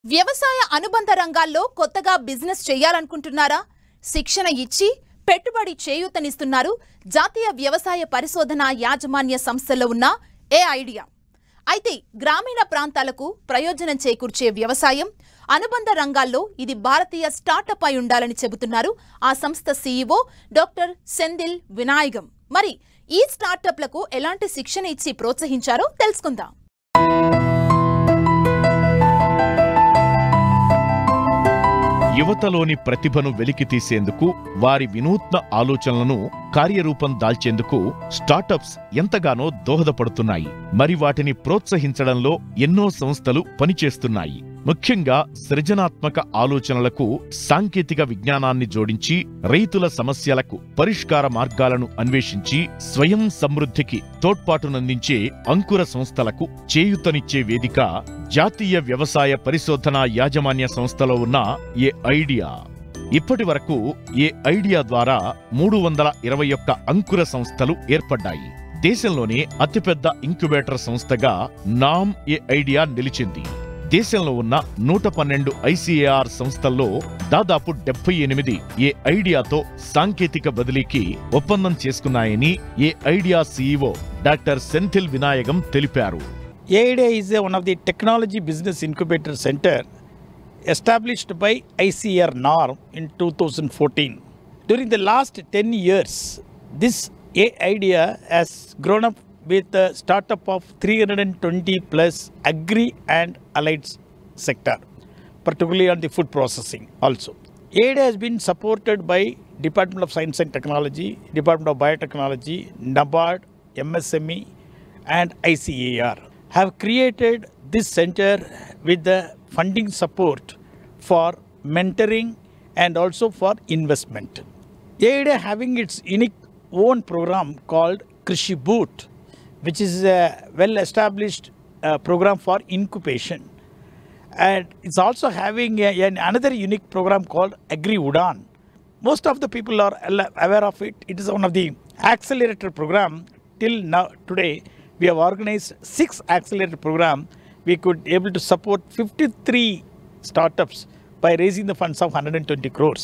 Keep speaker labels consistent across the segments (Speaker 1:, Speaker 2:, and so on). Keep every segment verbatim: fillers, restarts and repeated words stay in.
Speaker 1: వ్యవసాయ అనుబంధ రంగాల్లో కొత్తగా బిజినెస్ చేయాలనుకుంటున్నారా? శిక్షణ ఇచ్చి పెట్టుబడి చేయూతనిస్తున్నారు జాతీయ వ్యవసాయ పరిశోధన యాజమాన్య సంస్థలో ఉన్న ఏ ఐడియా. అయితే గ్రామీణ ప్రాంతాలకు ప్రయోజనం చేకూర్చే వ్యవసాయం అనుబంధ రంగాల్లో ఇది భారతీయ స్టార్టప్ అయి ఉండాలని చెబుతున్నారు ఆ సంస్థ సీఈఓ డాక్టర్ సెంథిల్ వినాయగం. మరి ఈ స్టార్టప్లకు ఎలాంటి శిక్షణ ఇచ్చి ప్రోత్సహించారో తెలుసుకుందాం.
Speaker 2: యువతలోని ప్రతిభను వెలికితీసేందుకు, వారి వినూత్న ఆలోచనలను కార్యరూపం దాల్చేందుకు స్టార్టప్స్ ఎంతగానో దోహదపడుతున్నాయి. మరి వాటిని ప్రోత్సహించడంలో ఎన్నో సంస్థలు పనిచేస్తున్నాయి. ముఖ్యంగా సృజనాత్మక ఆలోచనలకు సాంకేతిక విజ్ఞానాన్ని జోడించి రైతుల సమస్యలకు పరిష్కార మార్గాలను అన్వేషించి స్వయం సమృద్ధికి తోడ్పాటునందించే అంకుర సంస్థలకు చేయూతనిచ్చే వేదిక జాతీయ వ్యవసాయ పరిశోధన యాజమాన్య సంస్థలో ఉన్న ఏ ఐడియా. ఇప్పటి వరకు ఏ ఐడియా ద్వారా మూడు వందల ఇరవై ఒక్క అంకుర సంస్థలు ఏర్పడ్డాయి. దేశంలోనే అతిపెద్ద ఇంక్యుబేటర్ సంస్థగా నామ్ ఏ ఐడియా నిలిచింది. దేశంలో ఉన్న నూట పన్నెండు ఐసీఏఆర్ సంస్థల్లో దాదాపు డెబ్బై ఎనిమిది ఏ ఐడియాతో సాంకేతిక బదిలీకి ఒప్పందం చేసుకున్నాయని A Idea CEO doctor Senthil Vinayagam తెలిపారు.
Speaker 3: A I D I is a, one of the technology business incubator center established by I C A R norm in two thousand fourteen. During the last ten years, this A I D A has grown up with a startup of three hundred twenty plus agri and allied sector, particularly on the food processing also. A I D A has been supported by Department of Science and Technology, Department of Biotechnology, NABARD, M S M E and I C A R. Have created this center with the funding support for mentoring and also for investment. A I D A having its unique own program called Krishi Boot, which is a well-established uh, program for incubation. And it's also having a, an, another unique program called Agri Udan. Most of the people are aware of it. It is one of the accelerator program. Till now, today, we have organized six accelerator program. We could able to support fifty-three startups by raising the funds of one hundred twenty crores.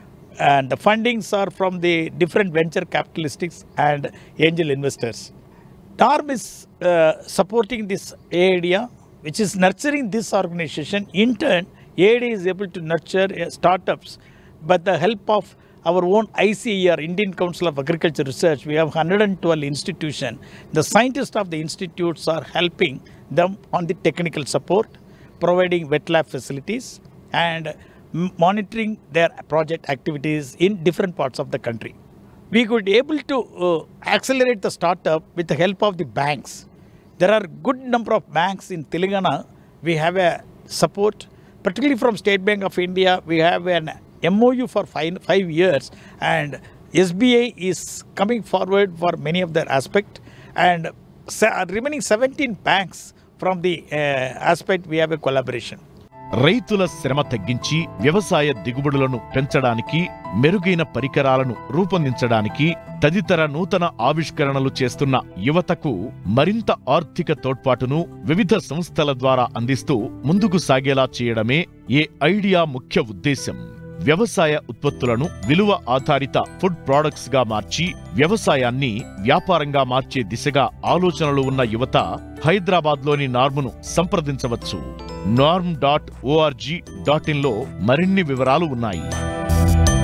Speaker 3: And the fundings are from the different venture capitalists and angel investors. D A R M is uh, supporting this A I D A, which is nurturing this organization. In turn, A I D A is able to nurture uh, startups. But the help of our own I C A R, Indian Council of Agriculture Research, we have one hundred twelve institutions. The scientists of the institutes are helping them on the technical support, providing wet lab facilities and monitoring their project activities in different parts of the country. We could able to uh, accelerate the startup with the help of the banks. There are good number of banks in Telangana. We have a support, particularly from State Bank of India. We have an M O U for five, five years and S B I is coming forward for many of their aspect, and remaining seventeen banks from the uh, aspect we have a collaboration.
Speaker 2: రైతుల శ్రమ తగ్గించి వ్యవసాయ దిగుబడులను పెంచడానికి, మెరుగైన పరికరాలను రూపొందించడానికి తదితర నూతన ఆవిష్కరణలు చేస్తున్న యువతకు మరింత ఆర్థిక తోడ్పాటును వివిధ సంస్థల ద్వారా అందిస్తూ ముందుకు సాగేలా చేయడమే ఏ ఐడియా ముఖ్య ఉద్దేశం. వ్యవసాయ ఉత్పత్తులను విలువ ఆధారిత ఫుడ్ ప్రొడక్ట్స్ గా మార్చి వ్యవసాయాన్ని వ్యాపారంగా మార్చే దిశగా ఆలోచనలు ఉన్న యువత హైదరాబాద్లోని నార్మ్ను సంప్రదించవచ్చు. NARM dot ORG dot in లో మరిన్ని వివరాలు ఉన్నాయి.